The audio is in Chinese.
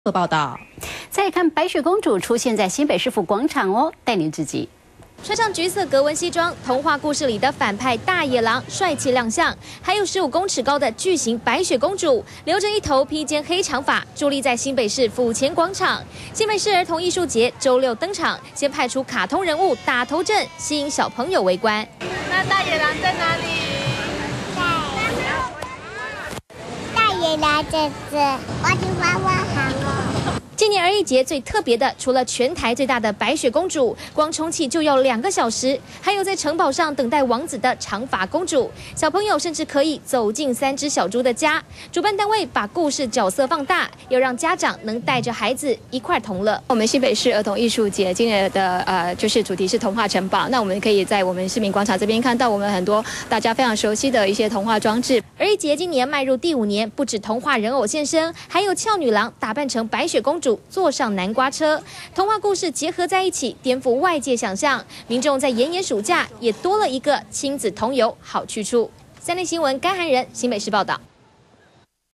报道， 再看白雪公主出现在新北市府广场哦，带您直击。 穿上橘色格纹西装，童话故事里的反派大野狼帅气亮相，还有15公尺高的巨型白雪公主，留着一头披肩黑长发，伫立在新北市府前广场。新北市儿童艺术节周6登场，先派出卡通人物打头阵，吸引小朋友围观。 那大野狼在哪里？ 大野狼在这，我的娃娃好哦。 今年儿艺节最特别的，除了全台最大的白雪公主，光充气就要2个小时，还有在城堡上等待王子的长发公主。小朋友甚至可以走进3只小猪的家。主办单位把故事角色放大，要让家长能带着孩子一块同乐。 我们新北市儿童艺术节今年的就是主题是童话城堡，那我们可以在我们市民广场这边看到我们很多大家非常熟悉的一些童话装置。 儿艺节今年迈入第5年，不止童话人偶现身，还有俏女郎打扮成白雪公主。 坐上南瓜车，童话故事结合在一起，颠覆外界想象。民众在炎炎暑假也多了一个亲子同游好去处。3立新闻甘涵仁新北市报道。